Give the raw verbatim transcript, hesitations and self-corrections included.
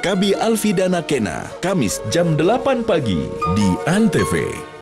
Akabi Alfidana Kena, Kamis jam delapan pagi di Antv.